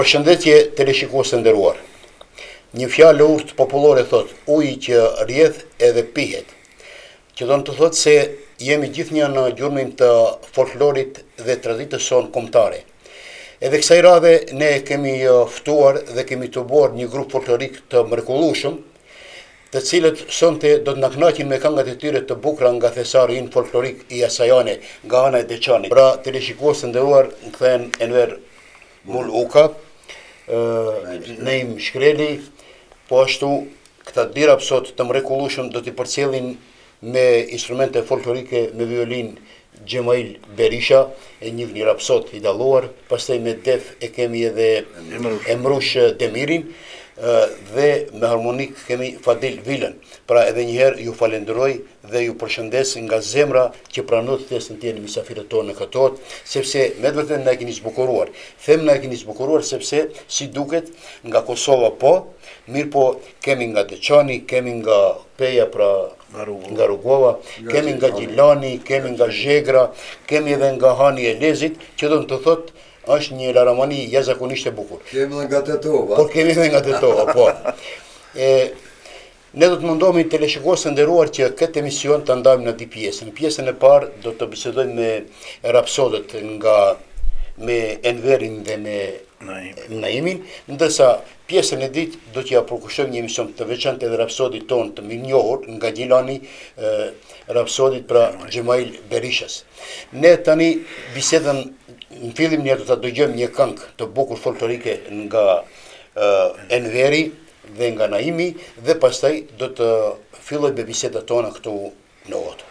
Përshëndetje teleshikues të nderuar. Një fjalë urtë popullore thot, uji që rrjedh edhe pihet. Që do të thotë se jemi gjithnjë në gjurmën të folklorit dhe traditës sonë kombëtare. Edhe kësaj radhe ne kemi ftuar dhe kemi tubuar një grup folklorik të mrekullueshëm, të cilët sonte do të na kënaqin me këngët e tyre të bukura nga thesari ynë folklorik i Asajane, nga ana e Deçanit. Pra, teleshikues të nderuar, më kthehen Enver Muluka, Neim Shkreli, po ashtu këta dy rapsot të mrekullueshëm do t'i përcjellin me instrumente folklorike me violin Gjemail Berisha, e një rapsot i dalluar, pastaj me def e kemi edhe Emrush Demirin, dhe me harmonik kemi Fadil Vilen. Pra edhe njëherë ju falenderoj dhe ju përshëndes nga zemra që pranot thjesën tjeni misafirët tonë në këtot, sepse me të vërtetë na e keni zbukuruar. Them na e keni zbukuruar sepse si duket nga Kosova po, mirë po kemi nga Deçani, kemi nga Peja, pra nga Rugova, kemi nga Gjilani, kemi nga Zhegra, kemi edhe nga Hani e Lezit, që do të thotë është një laramani jashtëzakonisht e bukur. Kemi dhe nga Tetova. Po kemi dhe nga Tetova, po. Ne do të mundohemi teleshikues të nderuar që këtë emision të ndajmë në dy pjesë. Në pjesën e parë do të bisedojmë me rapsodët me Enverin dhe me Naimin, ndërsa pjesën e dytë do t'ja përkushtojmë një emision të veçantë edhe rapsodit tonë të mirënjohur nga Gjilani, rapsodit pra Gjemail Berishas. Ne tani bisedën në fillim do ta dëgjojmë një këngë të bukur folklorike nga Enveri dhe nga Naimi dhe pastaj do të filloj me bisedat tona këtu në Otë.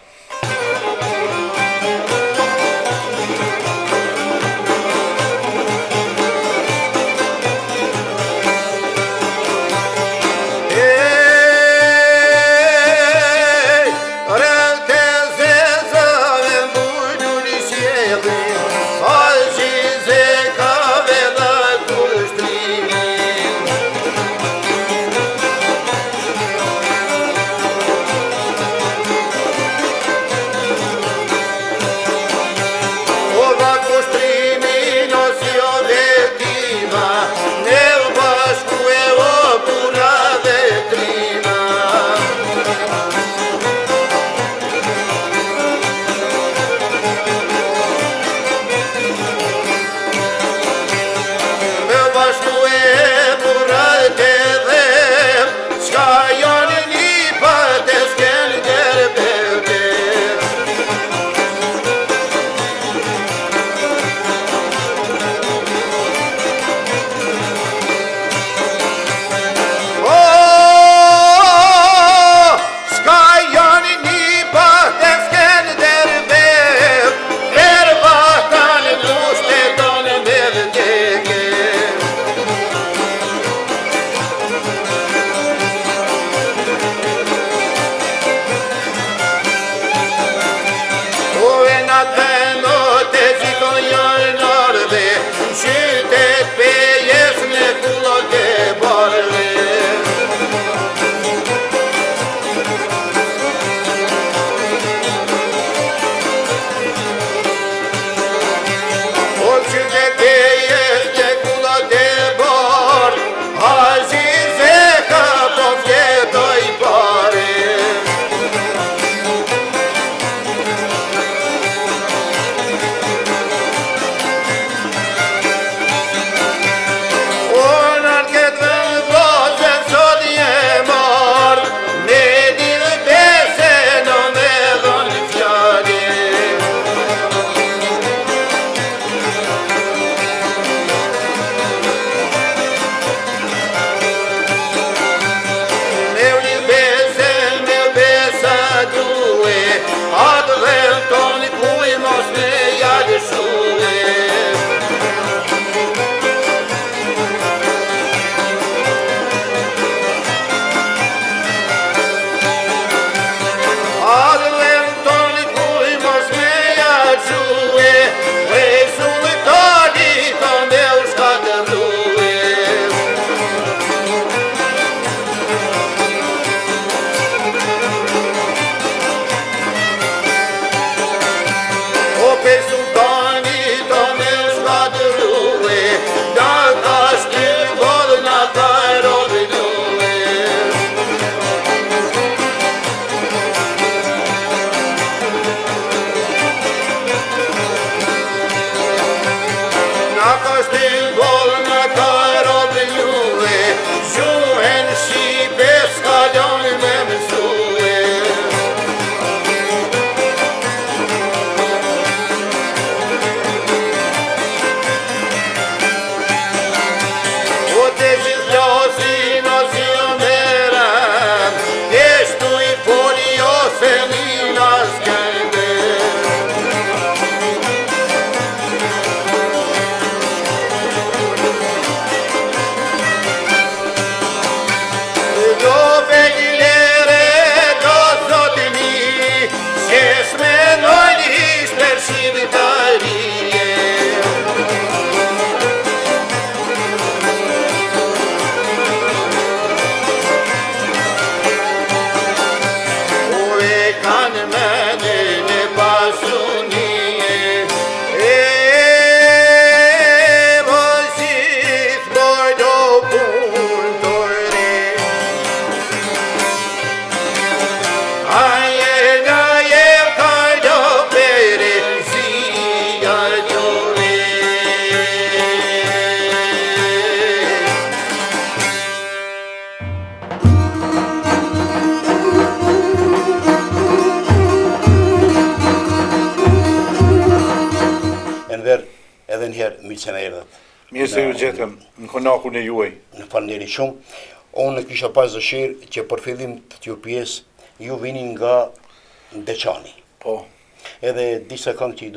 Edhe njëherë mirë se na erdhët. Mirë se ju gjetëm në konakun e juaj. Faleminderit shumë. Unë kisha pas dëshirë që për fillim të këtij pjesë ju vini nga Deçani. Po. Edhe disa këngë që i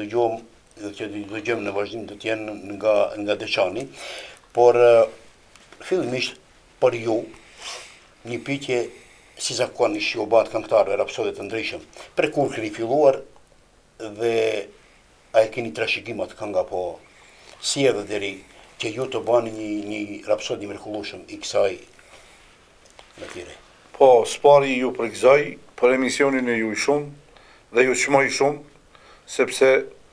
dëgjojmë në vazhdim do të jenë nga Deçani, por fillimisht për ju një pyetje si zakonisht ju bëhet këngëtarëve rapsodë të ndryshëm. Për kur keni filluar dhe a e keni trashëgim atë këngë apo si edhe deri që ju të bani një rapsod i mrekullueshëm i kësaj në tjere? Po, spari ju përgëzoj për emisionin e ju shumë dhe ju çmoj shumë, sepse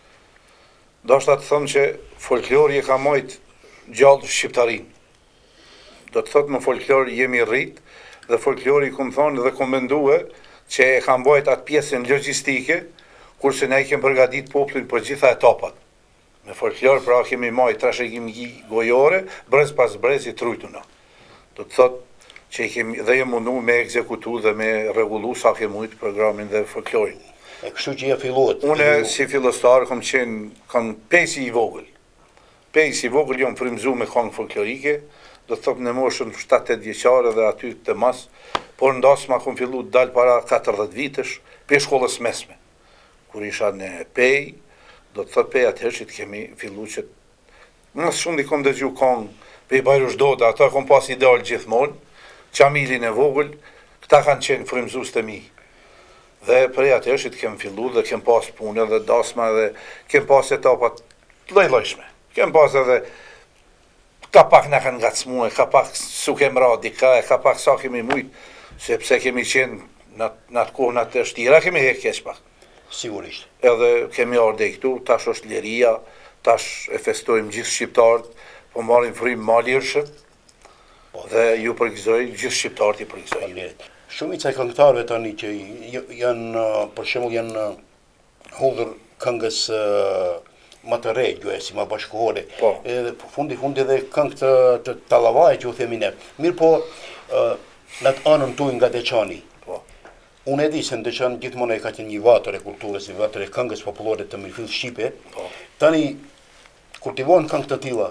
dashta të thëmë që folklori e ka majt gjallë shqiptarin. Do të thotë në folklor jemi rrit dhe folklori ku më thonë dhe ku mendue që e ka mbajt atë pjesën logjistike, kurse ne i kemë përgatit popullin për gjitha etapat. Me folklor pra kemi majt trashëgimi gojore, brez pas brezi trujtuna. Do të thotë që i kemi dhe jemi mundu me ekzekutu dhe me rregullu sa ke mujt programin dhe folklorin. E kështu që ja filluat. Une si fillestar kam pejsi i vogël. Pejsi i vogël jam frymzu me këngë folklorike, do të thotë në moshën 7-8 vjeçare dhe aty të mas, por ndasma kom fillu të dal para 40 vitesh, pe shkollës mesme. Kur isha në pej, do të thotë pej atëherë që të kemi fillu që mësë shumë i kom dëgju këngë pej Bajrush Doda, ata kom pas ideal gjithmonë, Qamilin e vogël, këta kanë qenë frymzus të mi. Dhe prej atëherë që të kem fillu dhe kem pas punë dhe dasma dhe kem pas etapat lloj-llojshme. Kem pas edhe ka pak na kanë ngacmue, ka pak su kem ra dika, ka pak sa kemi mujt, sepse kemi qenë në atë kohë në të shtira, kemi hek keq pak. Sigurisht. Edhe kemi ardhe këtu, tash është liria, tash e festojmë gjithë shqiptarët, po marrim frymë malirshëm, dhe ju përgëzoj, gjithë shqiptarët i përgëzoj. Shumica e këngëtarëve tani që janë, për shembull, janë hodhur këngës më të re, si më bashkëkohore. Edhe fundi dhe këngë të Tallavajit që u themi ne. Mirë po, në të anën tuaj nga Deçani. Unë e di se në Deçan gjithmonë ka qenë një vatër e kulturës, një vatër e këngës popullore të mirëfill shqipe. Tani kultivohen këngë të tilla.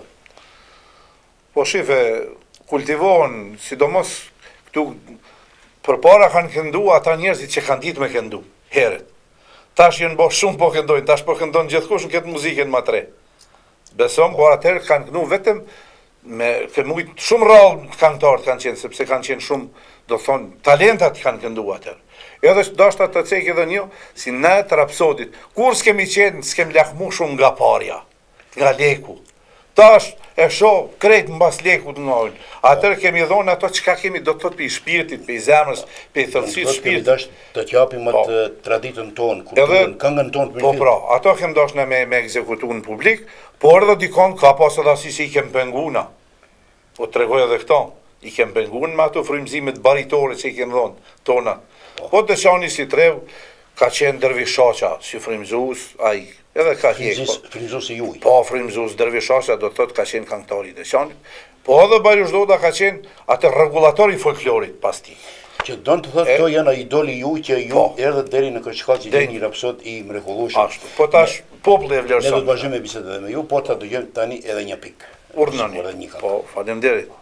Po shife, kultivohen, sidomos këtu përpara kanë këndu ata njerëzit që kanë ditë me këndu, herët. Tash jenë bo shumë po këndojnë, tash po këndojnë gjithkush në këtë muzikën ma tre. Besom, por atëherë kanë këndu vetëm me këmujt shumë rallë këngëtarët kanë qenë, sepse kanë qenë shumë, do thonë, talentat kanë këndu atëherë. Edhe dashta të cekë edhe një, si ne të rapsodit, kur s'kemi qenë, s'kemi lakmu shumë nga parja, nga leku. Tash e shoh krejt mbas lekut nga ullë. Atër kemi dhonë ato çka kemi do të thot për shpirtit, për zemrës, për thellësisë shpirtit. Do të t'japim atë traditën tonë, kulturën, këngën tonë. Po pra, ato kem dashnë me ekzekutu në publik, por edhe dikon ka pas edhe si i kem penguna. Po tregoj edhe këto, i kem pengun me ato frymëzimet baritore që i kem dhonë tona. Po Deçani si trev ka qenë Dervish Shaqa, si frymëzues, ai Edhe ka hjek. Frymëzuesi juaj. Po, frymëzues dervishasha do thotë ka qenë këngëtari i Deçanit, po edhe Bajruzdoda ka qenë atë rregullatori i folklorit pas tij. Që don të thotë këto janë idoli ju që ju erdhët deri në Kërçkallë që një rapsod i mrekullueshëm. Ashtu. Po tash populli e vlerëson. Ne do të vazhdojmë bisedën edhe me ju, po ta dëgjojmë tani edhe një pikë. Urdhënoni. Po, faleminderit.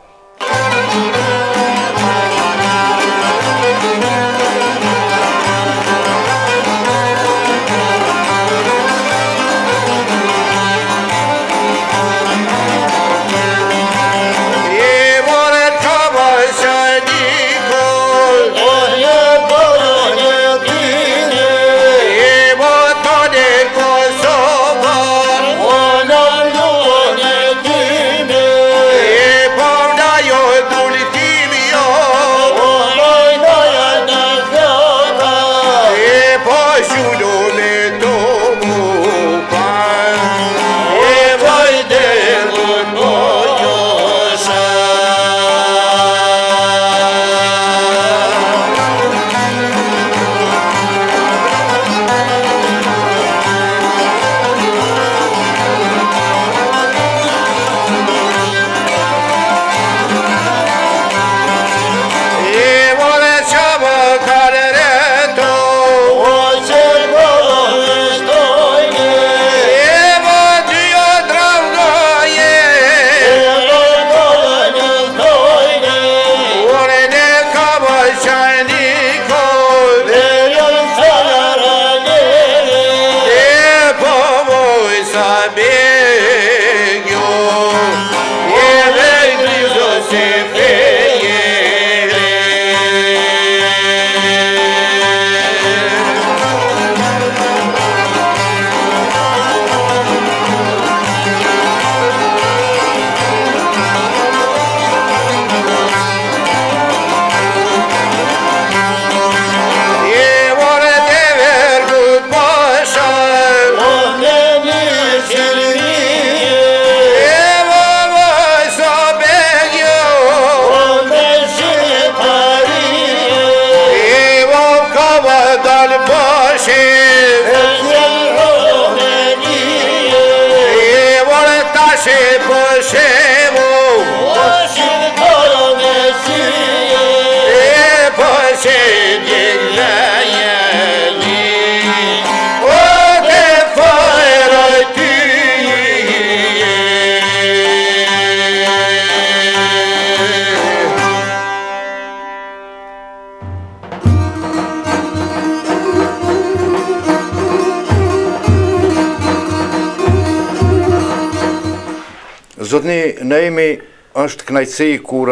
Zotni Naimi, është kënaqësi kur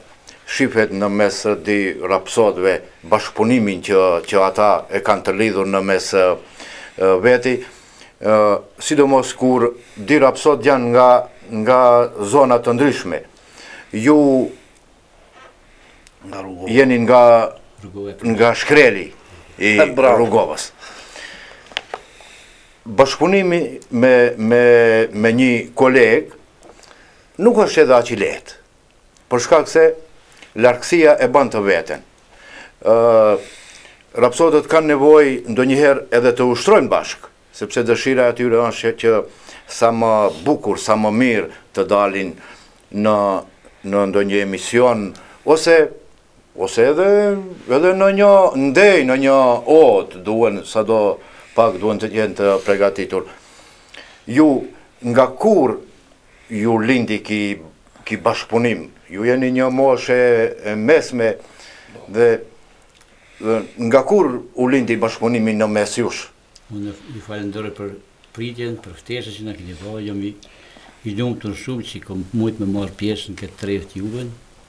shifet në mes di rapsodëve bashkëpunimin që ata e kanë të lidhur në mes veti, sidomos kur di rapsod janë nga zona të ndryshme. Ju jeni nga Shkreli i Rrugovës. Bashkëpunimi me një kolegë nuk është edhe aq i lehtë, për shkak se largësia e bën të veten. Rapsodët kanë nevojë ndonjëherë edhe të ushtrojnë bashkë, sepse dëshira e tyre është që sa më bukur, sa më mirë të dalin në ndonjë emision ose edhe në një ndej, në një odë, duhen sado pak duhen të jenë të përgatitur. Ju nga kur ju lindi ki bashkëpunim, ju jeni një moshe e mesme dhe nga kur u lindi bashkëpunimi në mes jush? Unë ju falenderoj për pritjen, për ftesën që na keni bërë, jam i lumtur shumë që kam mujtë me marrë pjesë në këtë trevë juve.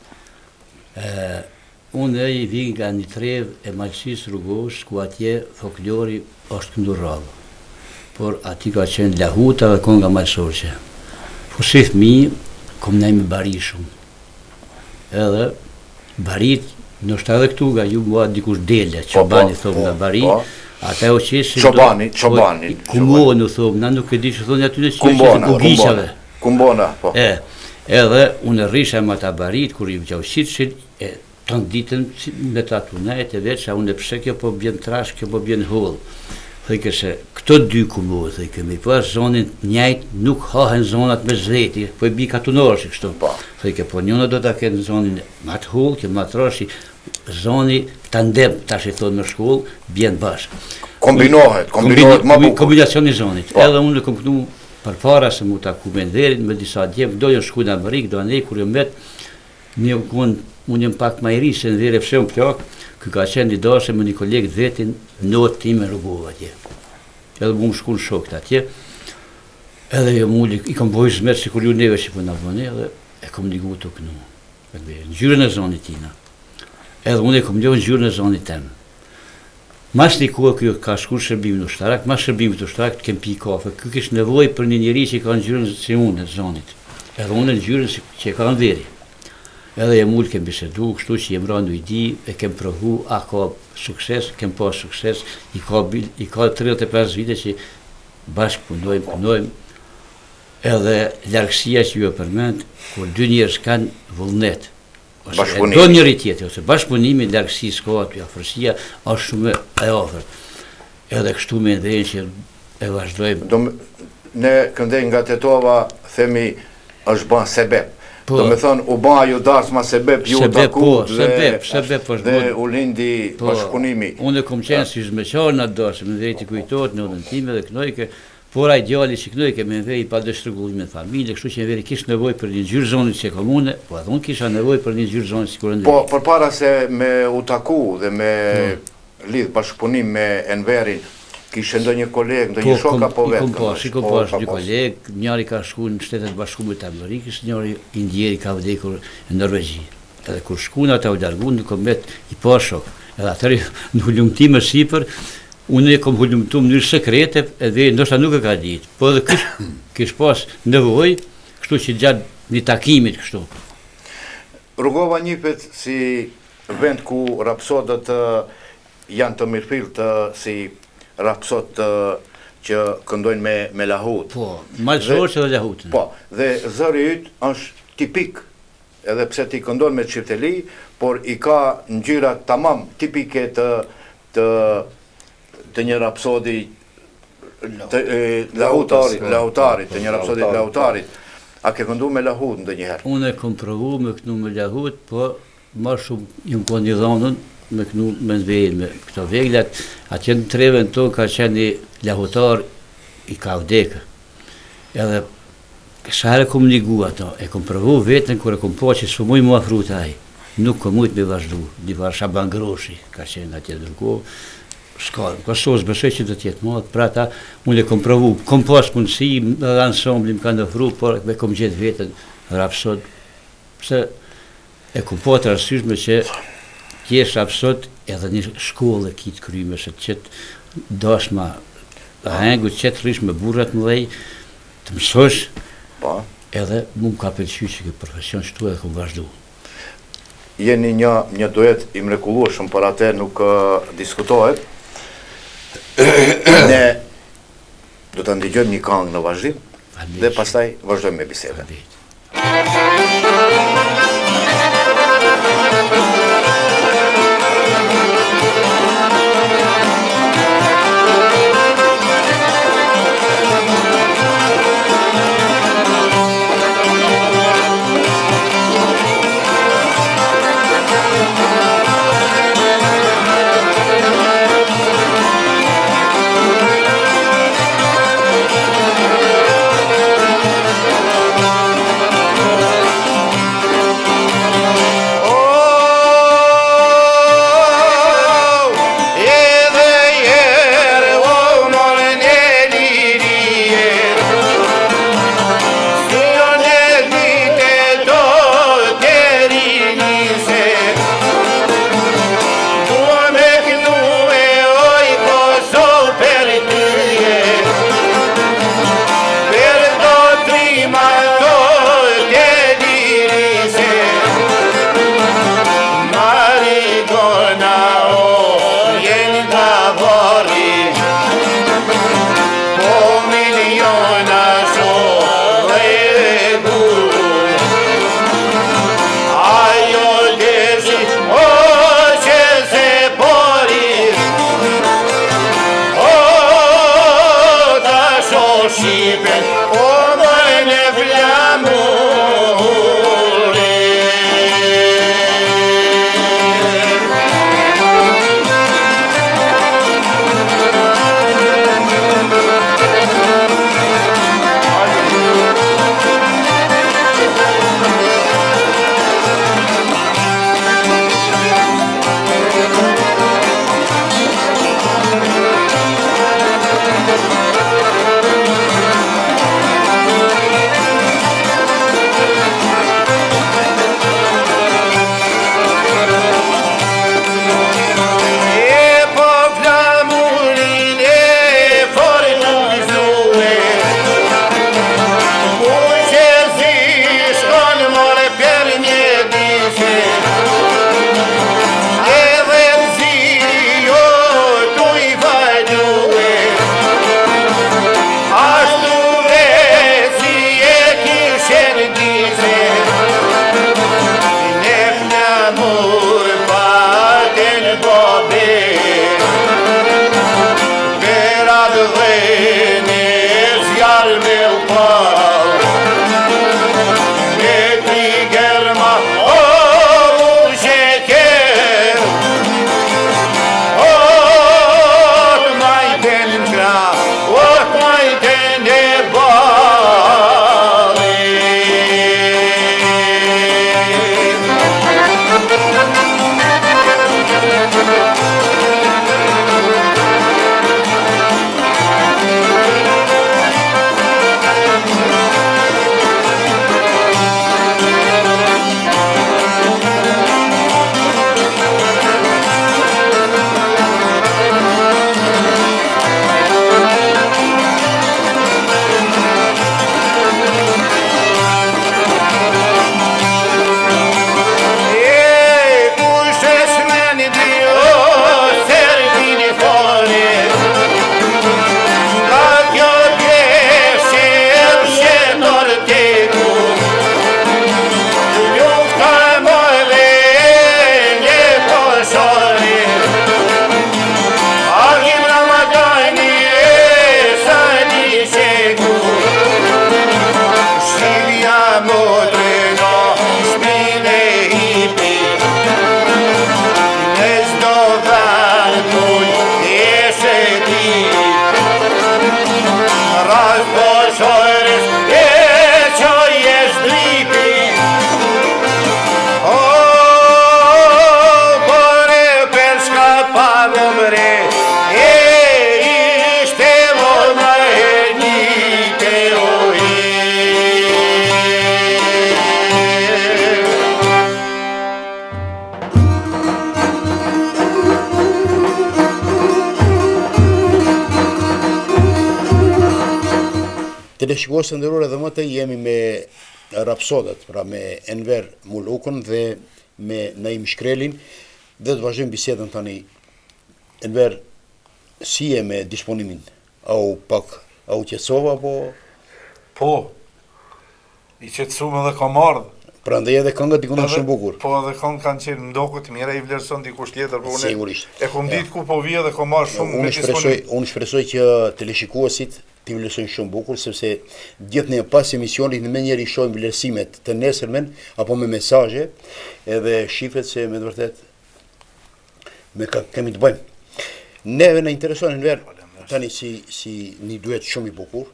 Unë i vi nga një trevë e Malësisë Rrugovës, ku atje folklori është këndur rradhë, por ati ka qenë lahuta dhe konga malësorqe. Po si fëmijë, kom nej me bari shumë. Edhe barit, nështë edhe këtu nga ju mua dikush dele, Qobani thom nga bari, ata o qesin... Qobani. Kumbona thom, na nuk e di që thonë aty në qesin Kumbona, po. Edhe unë rrisha me ata barit, kur ju gjauqitëshin, të në ditën me ta tunajt e veç, a unë e pse kjo po bjen trash, kjo po bjen hull. Thëjke se këto dy komodo, i kemi pas zonin njajt nuk hahen zonat me zeti, po i bi katunoshi kështu. Thike, po njëna do të ketë zonin matë hull, që matë rashi, zoni tandem, tash i thonë në shkollë, bjen bashkë. Kombinohet ma bukur. Kombinacioni zonit. Edhe unë kom këtu për para se mu taku me nderin, me disa djemë, dojnë shku në Amerikë, do anej, kur jo met, unë jem pak ma i ri, se në dhere fshëm plak, kë ka qenë një dashe me një kolegë vetin, notë ti me rrugova atje. Edhe mu më shku në shokët atje, edhe jo mulli, i kom bojë zmerë që kur ju neve që për në bëne, edhe e kom një gu të kënu, në gjyrën e zonit tina. Edhe unë e kom një gjyrën e zonit temë. Mas një kohë kjo ka shkur shërbim në ushtarak, mas shërbim të ushtarak të kem pi kafe, kjo kishë nevoj për një njëri që ka në gjyrën si unë e zonit. Edhe unë në gjyrën që ka në veri. Edhe e mullë kem bisedu, kështu që jem randu i di, e kem provu, a ka sukses, kem pas sukses, i ka 35 vite që bashkë punojmë, edhe larkësia që ju e përmend, kur dy njerës kanë vullnet, do njëri tjetër, ose bashkëpunimi, larkësi s'ka aty, afërsia, është shumë e ofert. Edhe kështu me ndhenjë që e vazhdojmë. Ne këndej nga Tetova, themi, është ban sebeb. Do me thonë, u ban ju darës ma sebeb, ju takut dhe u lindi bashkëpunimi. Unë e kom qenë si zmeqarë në darës, me ndrejti kujtot, në udhëntime dhe kënojke, por a ideali që kënojke me vej pa dështrëgullimin e familje, kështu që në veri kishë nevoj për një gjyrë zonit që e komune, po edhe unë kisha nevoj për një gjyrë zonit që kërë në Po, për para se me u taku dhe me lidhë bashkëpunim me Enverin, kishë ndo një kolegë, ndo një shoka po vetë? I kom pas një kolegë, njëri ka shku në shtetet bashkume të Amerikës, njëri indjeri ka vdekur në Norvegji. Edhe kur shku në ata u dargun, në kom vetë i pa shok. Edhe atëri në hullumtime sipër, unë e kom hullumtu më njërë sekrete, edhe ndoshta nuk e ka ditë. Po edhe kish pas nevoj, kështu që gjatë një takimit kështu. Rrugova njipet si vend ku rapsodët janë të mirëfillt si rapsot që këndojnë me lahut. Po, malësorë dhe lahutën. Po, dhe zëri ytë është tipik, edhe pse ti këndojnë me çifteli, por i ka ngjyra tamam tipike të një rapsodi lahutarit, të një rapsodi lahutarit. A ke këndu me lahut ndë njëherë? Unë e kom provu me kënu me lahut, po ma shumë jëmë po një dhonën, me kënu me ndvejnë me këto veglat, atë në treven tonë ka qenë një lahutar i ka vdekë. Edhe share kom një gu ato, e kom provu vetën kër e kom po që së muj mua fruta aji. Nuk kom mujtë me vazhdu, një varë Shaban Groshi ka qenë atje dërko, s'ka, ka sos besoj që do tjetë modë, pra ta unë e kom provu, kom pas mundësi, dhe ansambli më ka ndëfru, por me kom gjithë vetën rapsod, pse e kom po të arsyshme që tjesh rapsod edhe një shkollë kitë kryme, se qëtë dashma hengu, qëtë rish me burrat më dhej, të mësosh, edhe mu më ka pëlqy që këtë profesion shtu edhe kom vazhdu. Jeni një duet i mrekullueshëm, për atë nuk diskutohet. Ne do të ndigjojmë një këngë në vazhdim dhe pastaj vazhdojmë me bisedën. Teleshikues të nderuar, edhe më të jemi me rapsodat, pra me Enver Mulukën dhe me Naim Shkrelin, dhe të vazhdojmë bisedën tani. Enver, si je me disponimin? Au qetësova apo? Po, i qetësuam edhe kam ardhë. Pra ndaj edhe këngët dikun shumë bukur. Po edhe këngët kanë qenë mdokët, mira i vlerëson dikush tjetër, po Sigurisht. E kom ditë ku po vija dhe kom marrë shumë me disponimin. Unë shpresoj që teleshikuesit t'i vlerësojnë shumë bukur, sepse gjithë ne pas emisionit me njëri shohim vlerësimet të nesërmen apo me mesazhe, edhe shifet se me të vërtet me kemi të bëjmë. Neve na intereson Enver tani si një duet shumë i bukur.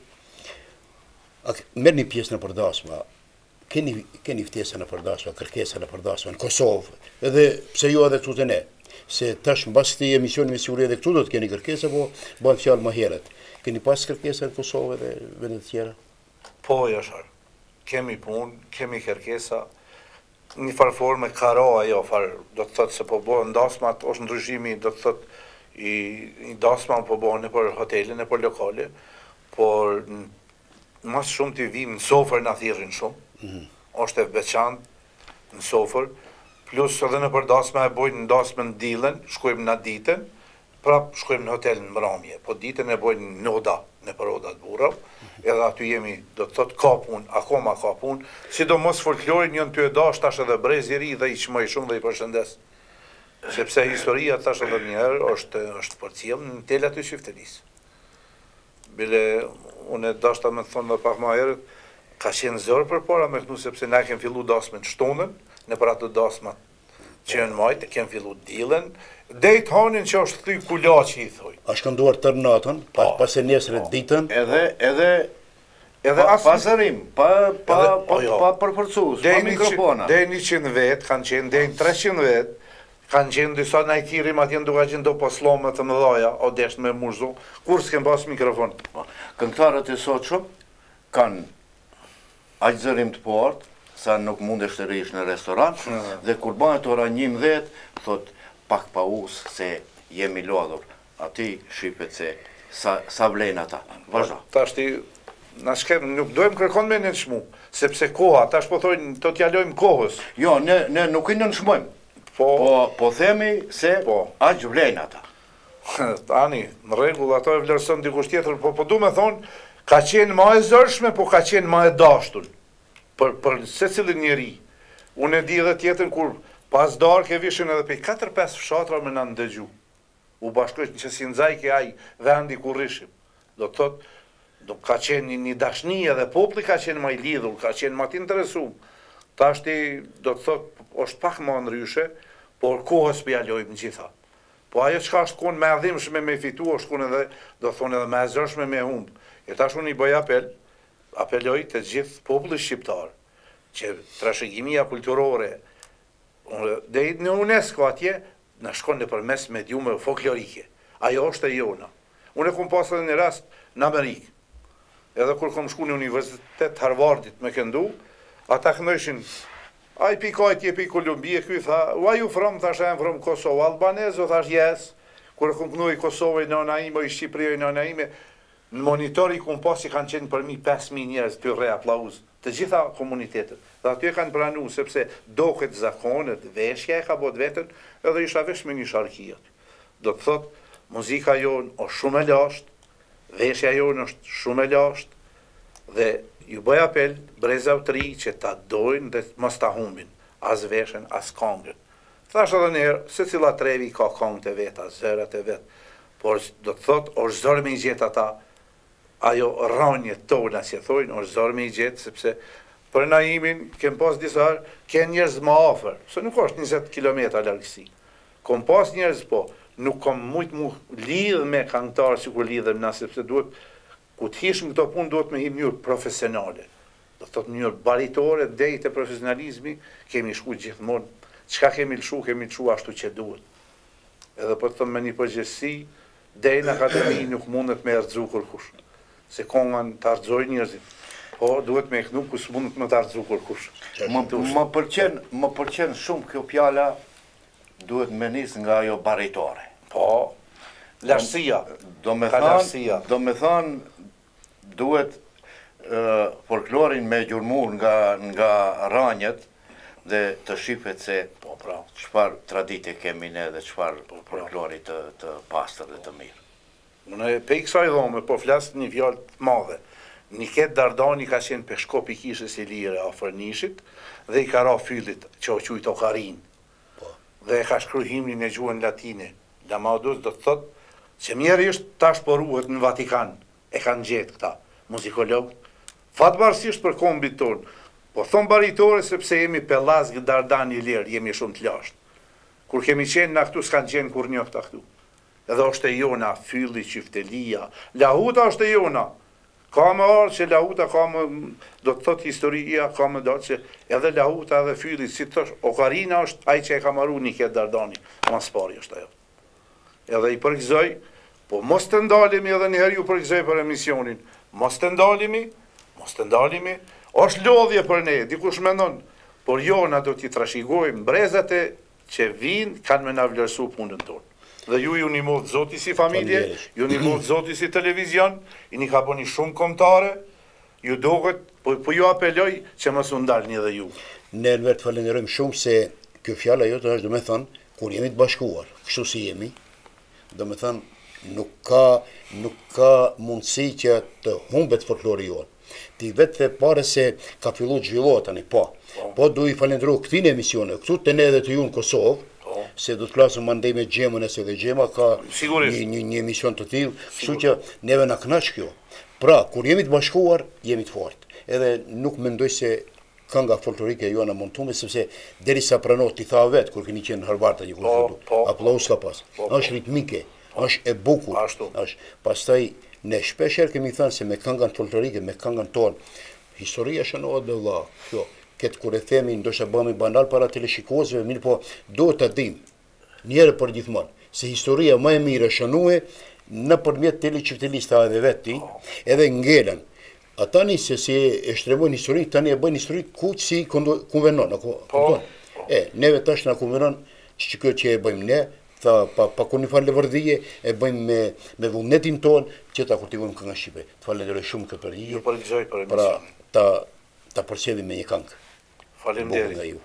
Merrni pjesë në përdasma. Keni ftesë në përdasma, kërkesa në përdasma në Kosovë, edhe pse jo edhe këtu te ne. Se tash mbas këtij emisioni me siguri edhe këtu do të keni kërkesa, po bëhet fjalë më herët. Keni pas kërkesa në Kosovë dhe vende të tjera? Po, Jashar. Kemi punë, kemi kërkesa. Një farë forme karo ajo farë, do të thotë se po bëhen dasmat, është ndryshimi, do të thotë i dasma po bëhen nëpër hotele, nëpër lokale, por mas shumë të vim në sofër në thirrin shumë. Është e veçantë në sofër, plus edhe nëpër dasma e bojnë në dasmën dilën, shkojmë në ditën, prap shkojmë në hotel në mramje, po ditën e bojnë në oda, nëpër oda të burrë, edhe aty jemi, do të thotë, ka punë, akoma ka punë, sidomos folklorin njën ty e dash tash edhe brez i ri dhe i qmoj shumë dhe i përshëndes. Sepse historia tash edhe njerë është përcjellë në telat të Shqipërisë. Bile, unë e dashta me të thonë dhe pak ma herët, ka qenë zërë për para me kënu, sepse ne kem fillu dasmën shtunën, në për atë dasmat që në majtë, kem fillu dilën, dejt hanin që është thy kulaçi i thoj. A shkënduar tërë natën, pas e nesër e ditën? Edhe pasërim, pa përforcus, pa mikrofona. Dej 100 vetë, kanë qenë, dej 300 vetë, kanë qenë disa najtirim atjen duka qenë do poslomet të mëdhaja, o desht me murzhu, kur s'kem pas mikrofon. Këngëtarët e sotshëm kanë aqëzërim të partë, sa nuk mundesh të rish në restoran, dhe kur bëhet ora 11, thot pak pa usë se jemi lodhur. Ati shifet se sa vlen ata. Vazhdo. Tash ti, nuk dojmë kërkon me në nëshmu, sepse koha, tash po thojnë, të t'jalojmë kohës. Jo, ne nuk i në nëshmojmë, po themi se aq vlen ata. Tani, në regull, ato e vlerëson dikush tjetër, po du me thonë, ka qenë ma e zërshme, po ka qenë ma e dashtun. Për se cilin njeri. Unë e di edhe tjetën kur pas darë ke vishin edhe pej 4-5 fshatra me në ndëgju. U bashkojsh që si nëzajke aj vendi ku rishim. Do të thot, ka qenë një dashni edhe popli ka qenë ma i lidhur, ka qenë ma t'interesum. Ta është do të thot, është pak ma nëryshe, por kohës për jalojmë gjitha. Po ajo qka është konë me ardhimshme me fitu, është konë edhe, do thonë edhe me zërshme me humbë. E tash unë i bëj apeloj të gjithë popullit shqiptar, që trashëgimia kulturore, dhe në UNESCO atje, në shkon në përmes mediume folklorike. Ajo është e jona. Unë e kom pasë edhe një rast në Amerikë. Edhe kur kom shku në Universitet Harvardit me këndu, ata këndojshin, a i pikaj tje pi Kolumbie, kuj tha, why you from, thash I'm from Kosovo, Albanez, o thash yes, kur kom këndu i Kosovë i nëna ime, i Shqipëria i nëna ime, në monitori kom pasi kanë qenë për 5.000 njerëz të re aplauz, të gjitha komunitetet. Dhe aty e kanë pranu, sepse doket zakonet, veshja e ka bot vetën, edhe isha vesh me një sharkijat. Do të thot, muzika jonë është shumë e lasht, veshja jonë është shumë e lasht, dhe ju bëj apel breza u të ri që ta dojnë dhe mos ta humbin, as veshen, as kongën. Thash edhe njerë, se cila trevi ka kongët e veta, zërat e vetë, por do të thot, është zërë me i gjithë ata, ajo ranje tona, si e thojnë, është zorë me i gjithë, sepse Për Naimin, kem pas disa herë, ke njerëz më afër, se nuk është 20 kilometra largësi. Kom pas njerëz, po, nuk kom mujt mu lidh me këngëtarë si kur lidhem na, sepse duhet, ku të hishëm këto punë, duhet me hi mënyrë profesionale. Do të thotë mënyrë baritore, deri te profesionalizmi, kemi shku gjithmonë. Çka kemi lëshu ashtu që duhet. Edhe për të thëmë me një përgjithësi, deri në akademi nuk mundet me ardhzu kërkush. Se kongan të ardhzoj njerëzit. Po, duhet me ikhnu ku s'mundet me të ardhzu kërkush. Më pëlqen shumë kjo pjala, duhet me nis nga ajo baritore. Po, lartësia. Do me thonë, duhet folklorin me gjurmur nga ranjët dhe të shifet se çfarë tradite kemi ne dhe çfarë folklori të pastër dhe të mirë. Në pe i kësaj dhome, po flasë një fjallë të madhe. Niket Dardani ka qenë peshkop i kishës i lire afër Nishit dhe i ka ra fyllit që o qujtë Okarin. Dhe ka shkru himnin e gjuhën latine. Lamadus do të thotë që mjerisht tash poruhet në Vatikan. E kanë gjetë këta muzikologë. Fatbarësisht për kombit tonë. Po thonë baritore sepse jemi Pellazg Dardani i lirë, jemi shumë të lashtë. Kur kemi qenë në këtu, s'kanë qenë kur një këta këtu. Edhe është e jona, fylli, qiftelia, lahuta është e jona. Ka më arë që lahuta, ka më, do të thotë historia, ka më do që edhe lahuta edhe fylli, si të thosh, Okarina është ai që e ka maru një këtë Dardani, mas pari është ajo. Edhe i përgëzoj, po mos të ndalimi edhe njëherë ju përgëzoj për emisionin, mos të ndalimi, është lodhje për ne, dikush mendon, por jo na do t'i trashigojmë brezat e që vinë kanë me na vlerësu punën tonë. Dhe ju një modhë zoti si familje, ju një modhë zoti si televizion, i një ka bëni shumë komtare, ju dohet, po ju apeloj që mos u ndalni edhe ju. Ne në vetë falenderojmë shumë se kjo fjalla jote është do me thënë, kur jemi të bashkuar, kështu si jemi, do me thënë, nuk ka mundësi që të humbet folklori jonë. Ti vetë the pare se ka fillu të zhvillohet tani, po du i falenderoj këtine emisione, këtu të ne edhe të ju në Kosovë, se do të klasëm mandej me Gjemën e se dhe Gjema ka një emision të tillë, kështu që neve na kënaq kjo. Pra, kur jemi të bashkuar, jemi të fortë. Edhe nuk mendoj se kënga folklorike jona montume, sepse derisa pranot t'i tha vetë, kur keni qenë në Harvarta një kur aplauz ka pas. Është ritmike, është e bukur. Pastaj ne shpeshherë kemi thënë se me këngën folklorike, me këngën tonë, historia shënohet me vëlla. Kjo këtë kur e themi, ndoshta bëhemi banal para teleshikuesve, mirë po duhet ta dim njëherë për gjithmonë, se historia më e mirë shënue nëpërmjet teleqiftelista edhe vetë edhe ngelen. Ata nisë si e shtremojnë historinë, tani e bëjnë historinë kuq si konvenon, neve tash na konvenon që kjo që e bëjmë ne, pa kur një falë levërdije, e bëjmë me vullnetin tonë, që ta kultivojmë këngën shqipe. Të falenderoj shumë këtë përgjigje, pra ta përcjellim me një këngë. Faleminderit.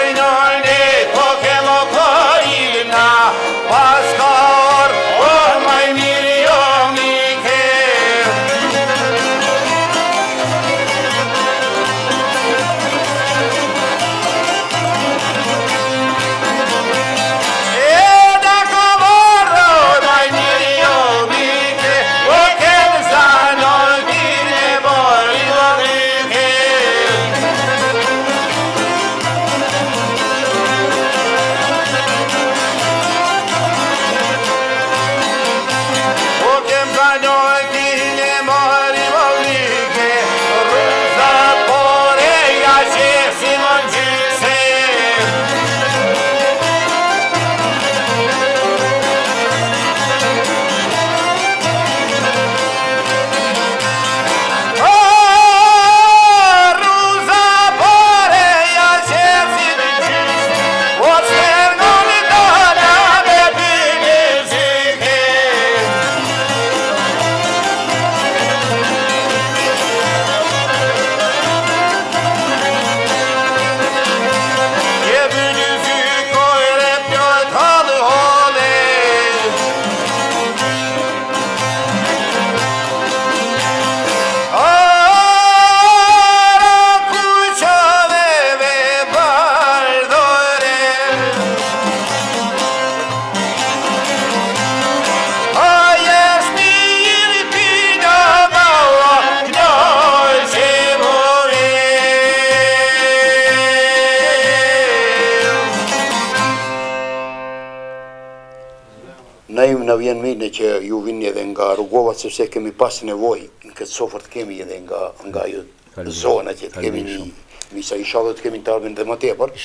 Na vjen mine që ju vini edhe nga Rrugova, sepse kemi pas nevojë në këtë sofër të kemi edhe nga ju zona që të kemi misa inshallah të kemi të ardhmen dhe më tepër.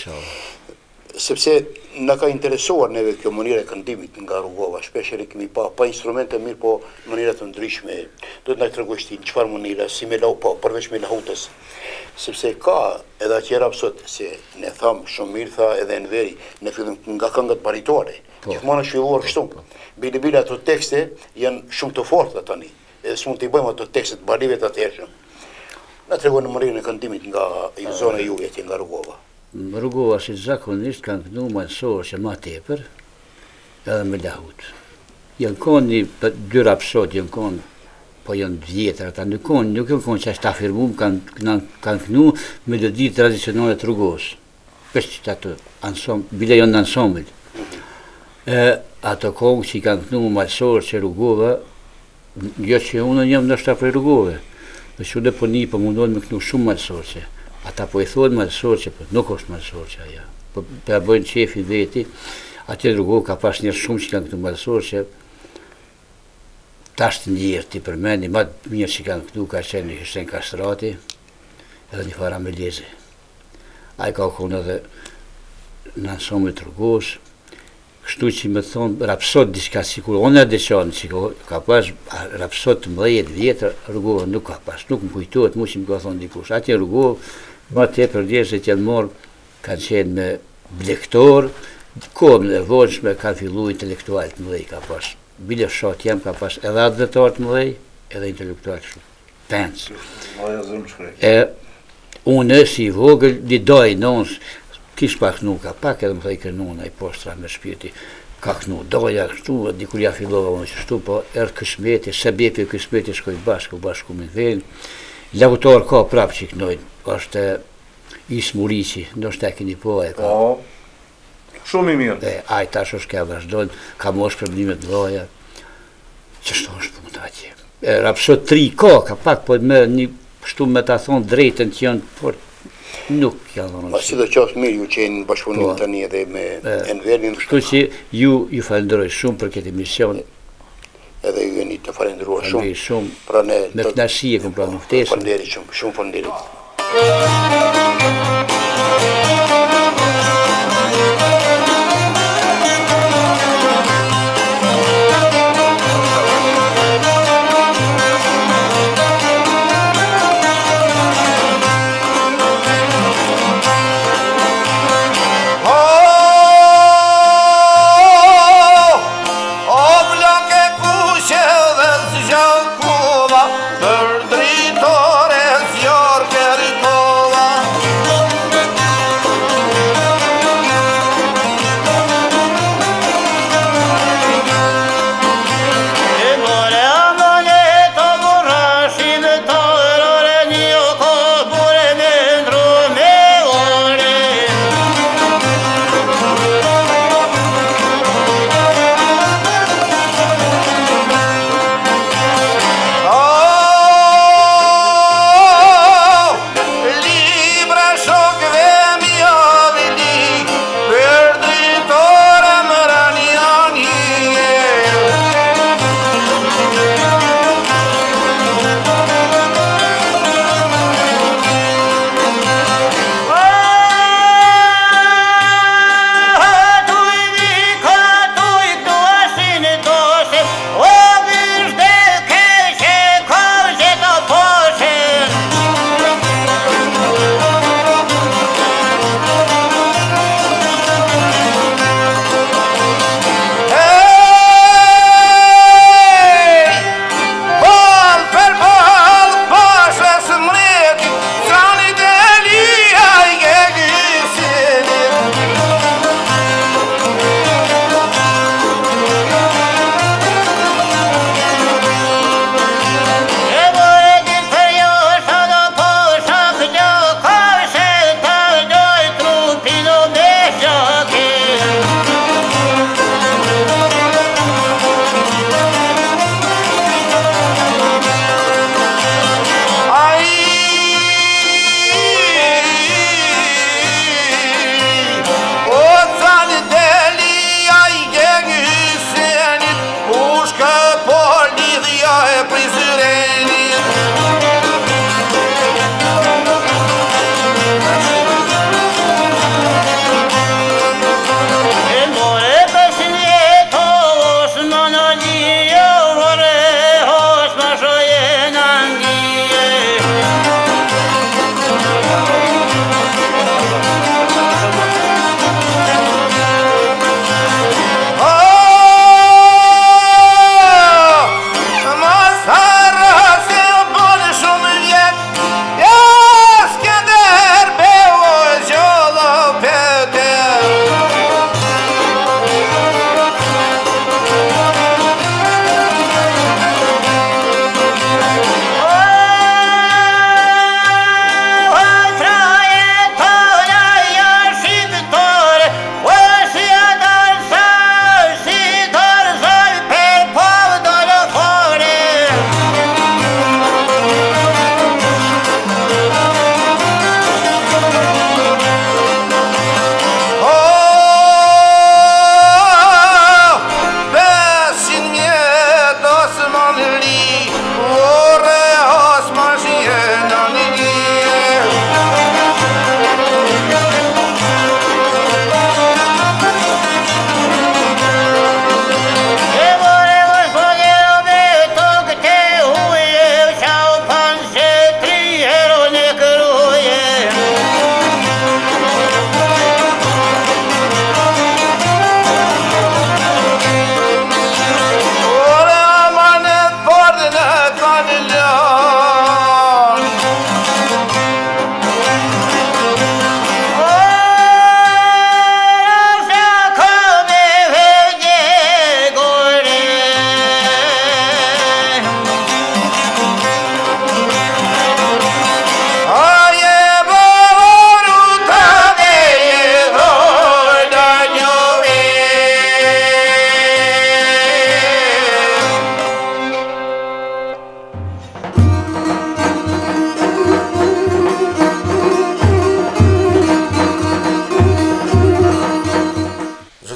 Sepse na ka interesuar neve kjo mënyrë e këndimit nga Rrugova. Shpeshherë kemi pa instrumente mirë, po mënyra të ndryshme. Do të na tregosh ti në çfarë mënyre, si me lau, po përveç me lahutës. Sepse ka edhe tjera sot se ne tham shumë mirë tha edhe në veri në fillim nga këngët baritore. Gjithmonë është filluar kështu. Bile ato tekste janë shumë të forta tani. Edhe s'mund t'i bëjmë ato tekste të barive të atëhershëm. Na tregon në mënyrën e këndimit nga zona juaj atje nga Rrugova. Rrugova si zakonisht kanë këndu mësorë që ma tepër edhe me lahut. Janë konë dy rapsod, janë konë, po janë vjetër, ata nuk janë konë që është afirmum, kanë kënu melodi tradicionale të Rrugovës. Peshtë që ato, bile janë në ansambël. Ato kongë që i kanë kënu mësorë që Rrugova, jo që unë njëm nështë apër Rrugove, dhe që dhe po një po mundon me kënu shumë mësorë që. Ata po i thonë mësorë që, nuk është mësorë që aja. Po për bëjnë qefi veti, atje Rrugova ka pas njerë shumë që kanë kënu mësorë që tash të njërë ti përmeni, ma mirë që kanë kënu ka qenë një Hyshen Kastrati edhe një Fara Melezi. A i ka konë edhe në ansambël të Rrugovës, kështu që me thonë rapsod diçka sikur, onë e deqanë që ka pas rapsod të mëdhjet vjetër, Rrugova nuk ka pas, nuk më kujtohet mu që më ka thonë dikush. Atje Rrugova, ma tepër njerëzit janë morë, kanë qenë me blektor, kohën e vonshme kanë fillu intelektual të mëdhej ka pas. Bile shot jam ka pas edhe atë vetar të mëdhej, edhe intelektual shumë. Pens. Unë si i vogël, një doj nëns, kish pa kënu ka pak edhe më thaj kërnuna i postra me shpirti, ka kënu doja kështu, dikur ja fillova unë qështu, po erë kësmeti, sebepi kësmeti shkoj bashku me në venë, lavutar ka prapë që i kënojnë, është Isë Muriqi, ndoshtë e keni po e ka. Shumë i mirë. Aj tash është ka vazhdojnë, ka mosh problemet loja, qështu është punë atje. Rapsod 3 ka pak, po me një shtu me ta thonë drejtën që janë, por nuk janë dhënë. Si do qoftë mirë ju që në bashkëpunim tani edhe me Enverin. Kështu që ju falenderoj shumë për këtë emision. Edhe ju jeni të falenderuar shumë. Shumë. Me kënaqësi e kam pranuar ftesën. Faleminderit shumë, shumë faleminderit. Për dritore zjarë këritova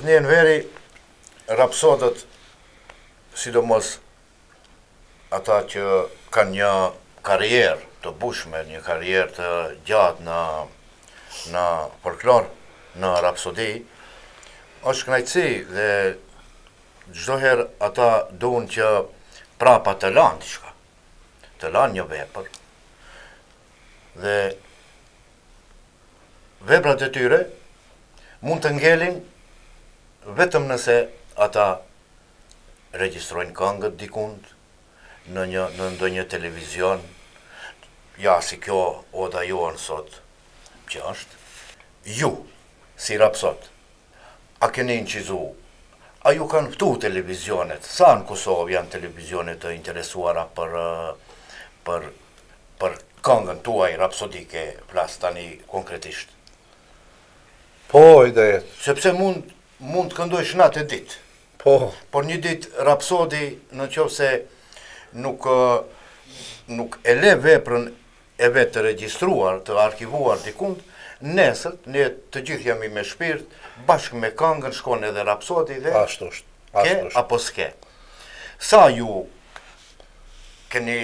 njën veri, rapsodët, sidomos ata që kanë një karrierë të bushme, një karrierë të gjatë në folklor, në rapsodi, është kënaqësi dhe çdo herë ata duan që prapa të lanë diçka, të lanë një vepër. Dhe veprat e tyre mund të ngelin vetëm nëse ata regjistrojnë këngët dikund në ndonjë televizion, ja si kjo oda jonë sot që është. Ju, si rapsot, a keni incizu, a ju kanë ftu televizionet, sa në Kosovë janë televizionet të interesuara për këngën tuaj rapsodike, flas tani konkretisht? Po, idejet. Sepse mund të këndojsh natë e ditë. Po. Por një ditë rapsodi në qoftë se nuk e le veprën e vetë të regjistruar, të arkivuar dikund, nesër, ne të gjithë jemi me shpirt, bashkë me këngën shkon edhe rapsodi dhe Ashtu është. ke apo s'ke. Sa ju keni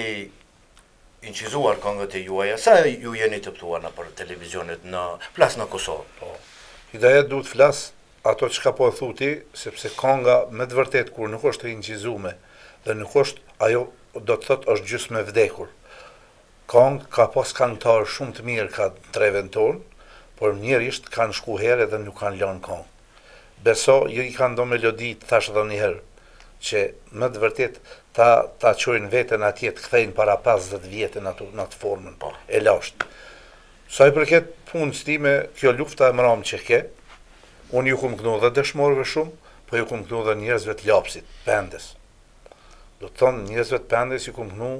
incizuar këngët e juaja, sa ju jeni të pëtuar në për televizionet në plas në Kosovë? Po. Ideja duhet flas ato që ka po e thuti, sepse kënga me të vërtet kur nuk është incizume dhe nuk është, ajo do të thot është gjysmë me vdekur. Këngë ka pas këngëtarë shumë të mirë ka treven tonë, por njerëzit kanë shku herë dhe nuk kanë lënë këngë. Beso, ju i kanë do melodi, thash edhe një herë, që me të vërtet ta qojnë veten atje të kthejnë para 50 vjetë në atë formën, e lashtë. Sa i përket punës time, kjo lufta e mëram që ke, unë ju kum kënu dhe dëshmorëve shumë, po ju kum kënu dhe njerëzve të lapsit, pendes. Do të thonë njerëzve të pendes ju kum kënu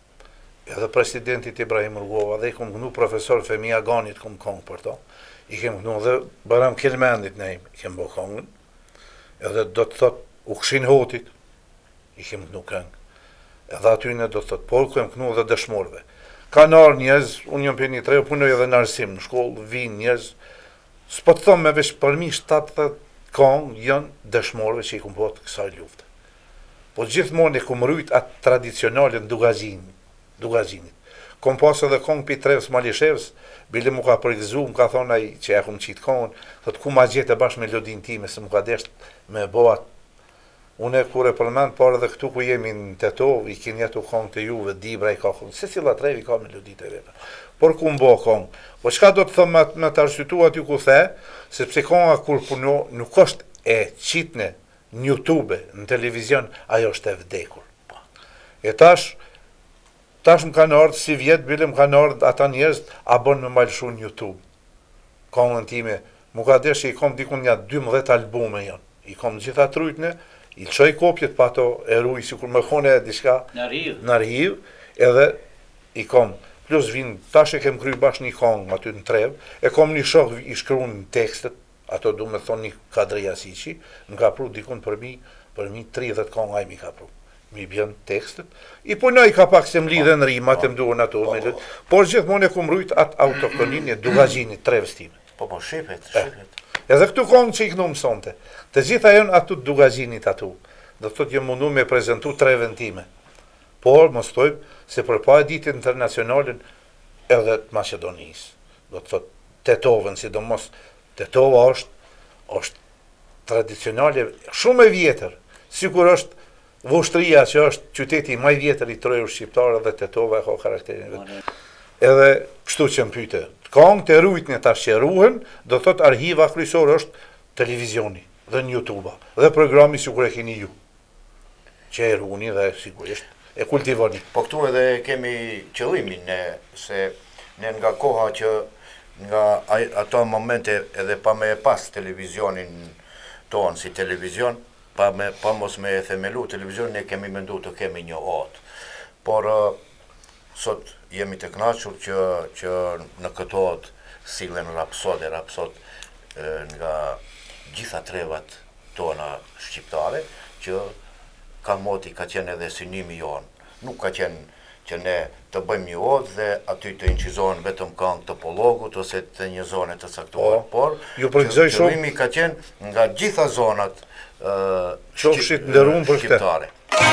edhe presidentit Ibrahim Rugova dhe i kum kënu profesor Femia Ganit kum këngë për to. I kem kënu dhe Baram Kilmendit ne i kem bo këngën. Edhe do të thot Ukshin Hotit i kem kënu këngë. Edhe atyne do të thot, por kem kënu dhe dëshmorëve. Ka nërë njerëz, unë jam për një tre, punoj edhe në arsim në shkollë, vinë njerëz, s'po të thomë me vesh përmi 70 këngë janë dëshmorëve që i kum po të kësaj lufte. Po gjithmonë e kum rujt atë tradicionalin Dugazinit. Kom pas edhe këngë për Trevs Malishevs, bile mu ka përgëzu, më ka thonë ai që e kum qitë këngën, thot ku ma gjithë e bashkë melodin time, se mu ka desht me boat. Une kur e përmend parë dhe këtu ku jemi në Tetov, i keni jetu këngë të juve, Dibra i ka këngë, se cila trevi ka melodit e veta. Por ku më bo këngë, po qka do të thëmë me të arsyetu aty ku the, sepse kënga kur puno nuk është e qitne në YouTube, në televizion, ajo është e vdekur. E tash më kanë ardhë si vjetë, bile më kanë ardhë ata njerëz a bën me malshu në YouTube. Këngën time, mu ka desh që i kom dikun një 12 albume janë, i kom gjitha trujtne, i lëshoj kopjet pa ato eruj, si kur më kone diçka në arhiv, edhe i kom, plus vinë, tash e kem kry bashkë një këngë aty në Trev, e kom një shok i shkruan në tekstet, ato du me thonë një Kadri Asiqi, më ka pru dikun për mi 30 këngë mi ka pru. Mi bjën tekstet, i punoj ka pak se m'lidhen rimat e m'duhen ato, por gjithmonë e ku mrujt atë autoktonin e Dugazinit, Trevs time. Po, shifet. Edhe këtu këngë që i kënu mësonte, të gjitha janë atu të Dugazinit atu, do të thotë jë mundu me prezentu Treven time. Por, mos tojmë, se për pa e ditit internacionalin edhe të Macedonisë, do të thotë Tetovën, sidomos Tetova është tradicionale shumë e vjetër, sikur është Voshtria që është qyteti më i vjetër i trojur shqiptar dhe Tetova e ka karakterin vetë. Edhe kështu që më pyte, këngë të rujt një tash që ruhen, do thot arhiva kryesor është televizioni dhe në YouTube dhe programi sikur e keni ju, që e ruhuni dhe sigurisht e kultivoni. Po këtu edhe kemi qëllimin se ne nga koha që nga ato momente edhe pa me pas televizionin tonë si televizion, pa mos me themelu televizion, ne kemi mendu të kemi një otë. Por sot jemi të knaqur që në këtë otë sillen rapsod nga gjitha trevat tona shqiptare, që ka moti ka qenë edhe synimi jonë. Nuk ka qenë që ne të bëjmë një odë dhe aty të incizohen vetëm këngë të Pollogut ose të një zone të caktuar, por qëllimi ka qenë nga gjitha zonat shqiptare.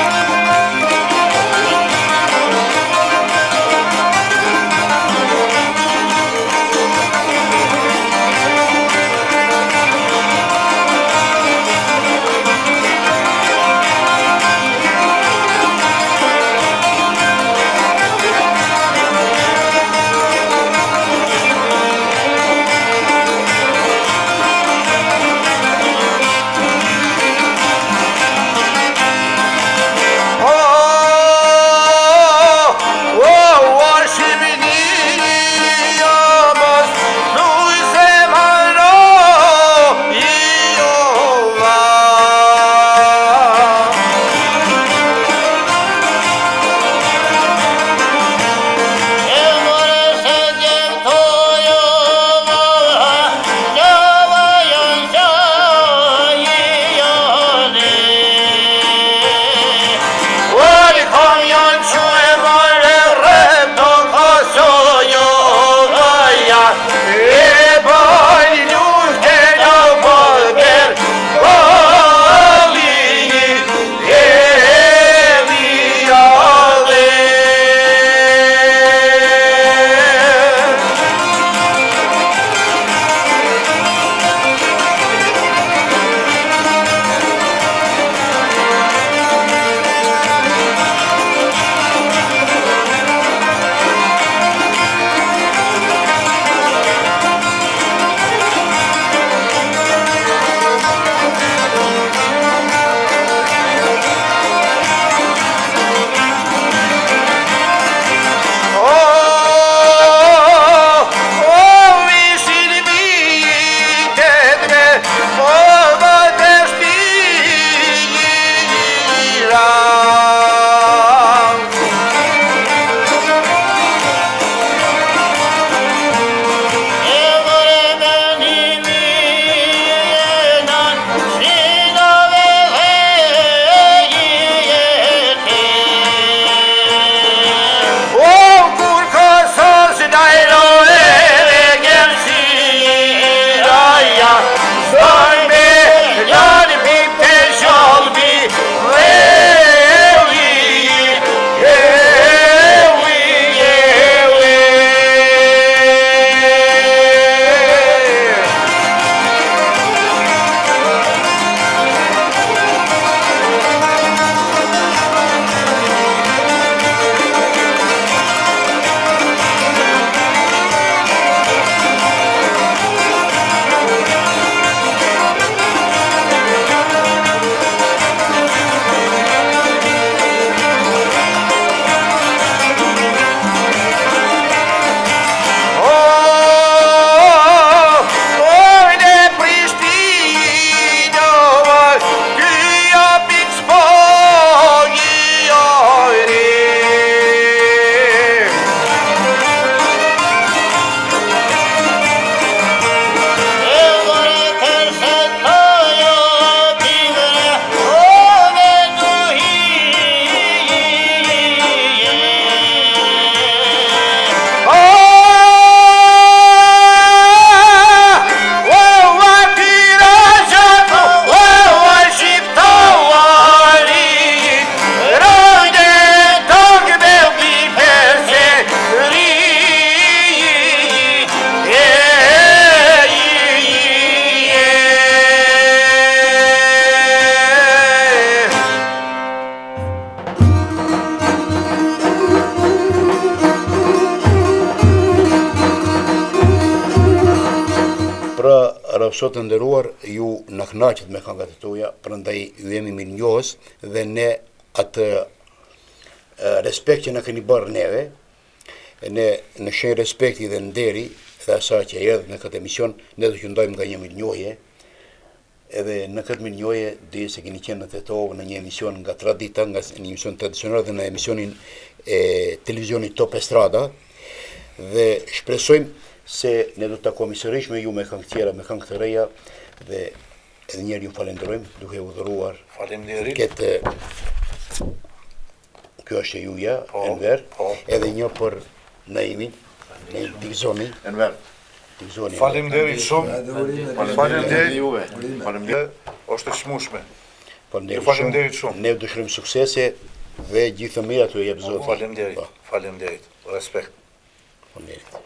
Sot të nderuar, ju në kënaqet me këngët e tuaja, prandaj ju jemi mirënjohës dhe ne atë respekt që na keni bërë neve, ne në shenjë respekti dhe nderi dhe asaj që erdhët në këtë emision, ne do t'ju ndajmë nga një mirënjohje, edhe në këtë mirënjohje di se keni qenë në Tetovë në një emision nga tradita, nga një emision tradicional dhe në emisionin e televizionit Top Estrada, dhe shpresojmë se ne do të takojmë sërish me ju me këngë tjera, me këngë të reja, dhe edhe njerë ju falenderojmë duke u dhuruar kjo është e juja, Po, Enver, po. edhe një për Naimin, t'i gëzoni, Enver. t'i gëzoni. Faleminderit shumë. Faleminderit juve. Faleminderit. Është e shmushme. Faleminderit shumë. Ne dëshirojmë suksese dhe gjithë të mirat ju jep Zoti. Faleminderit. Po, Faleminderit. Respekt. faleminderit.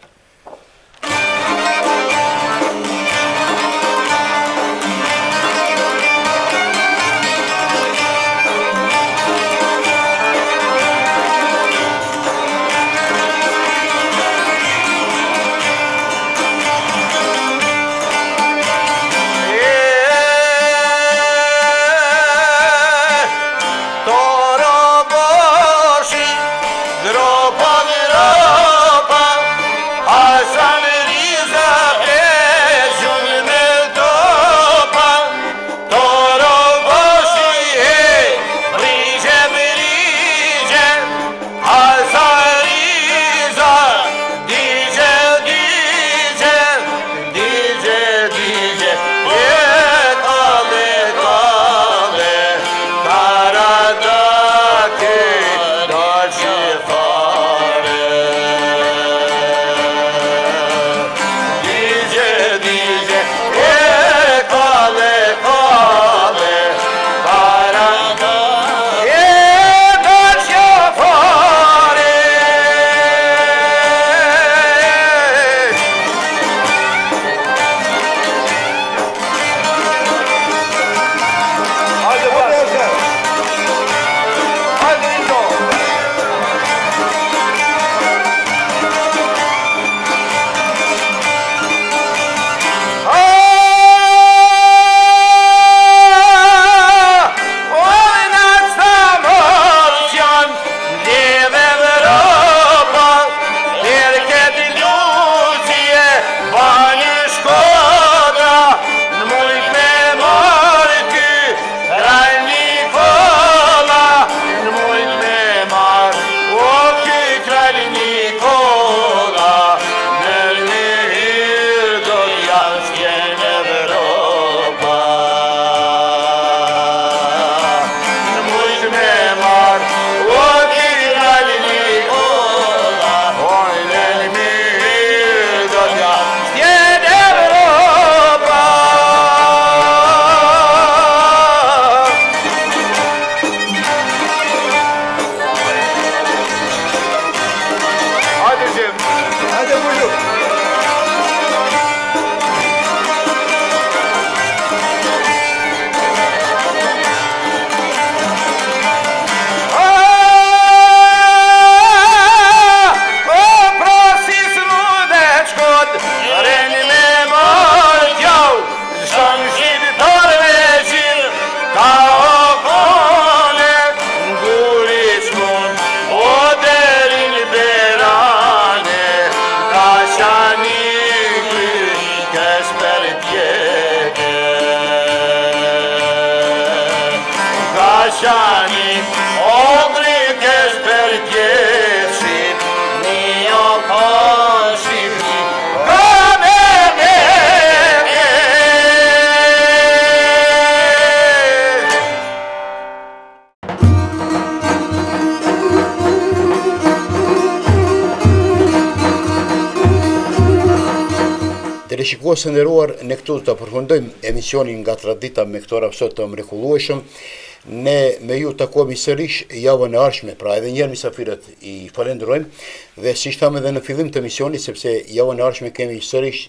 Teleshikues të nderuar, ne këtu të përfundojmë emisionin nga tradita me këto rapsot të mrekullueshëm. Ne me ju takohemi sërish javën e ardhshme, pra edhe një herë mysafirët i falenderojmë dhe siç thamë edhe në fillim të emisionit, sepse javën e ardhshme kemi sërish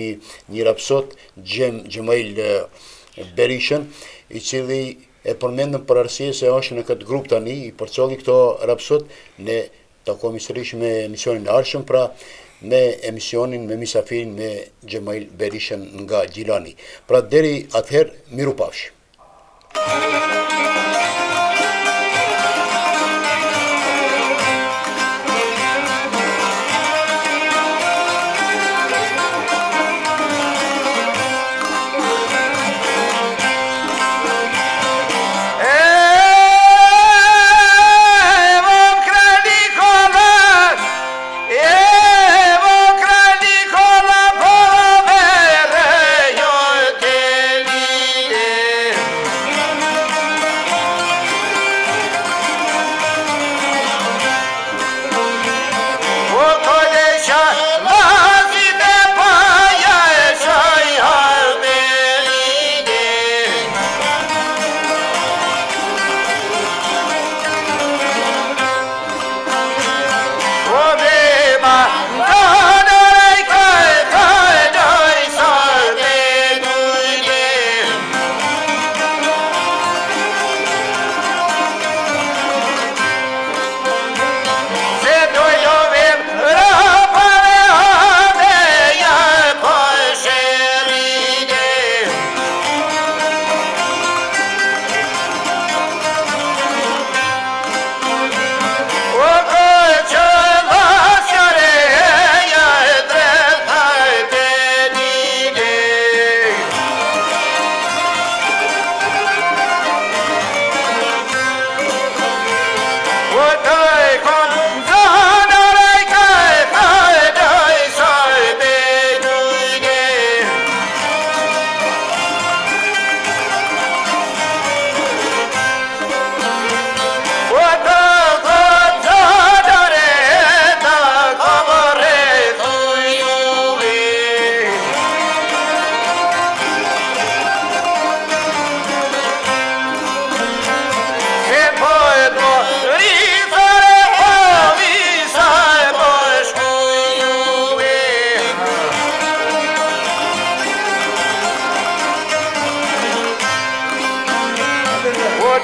një rapsot Gjemail Berishën, i cili e përmendëm për arsye se është në këtë grup tani i përcolli këto rapsot. Ne takohemi sërish me emisionin e ardhshëm, pra me emisionin me misafirin me Gjemail Berishën nga Gjilani. Pra deri atëherë, mirupafshi.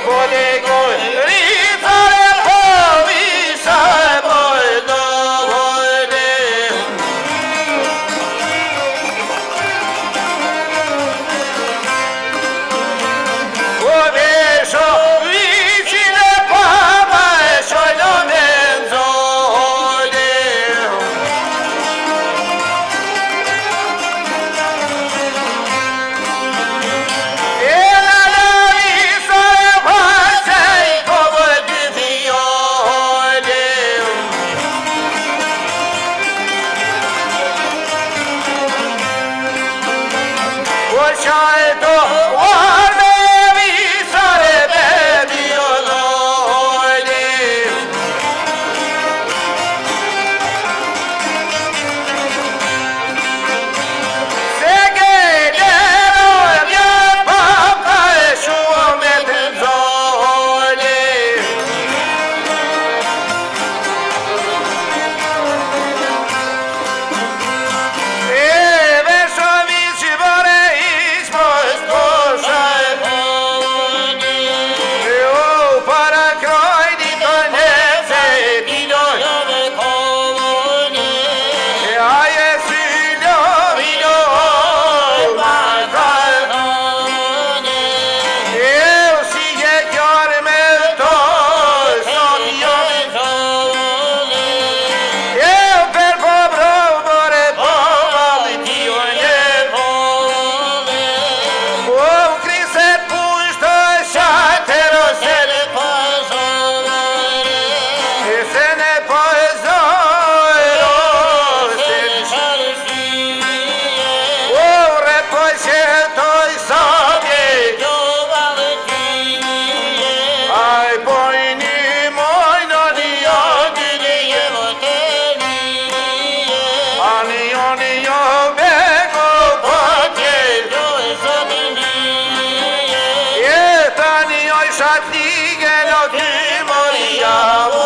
Shati gelo ki Maria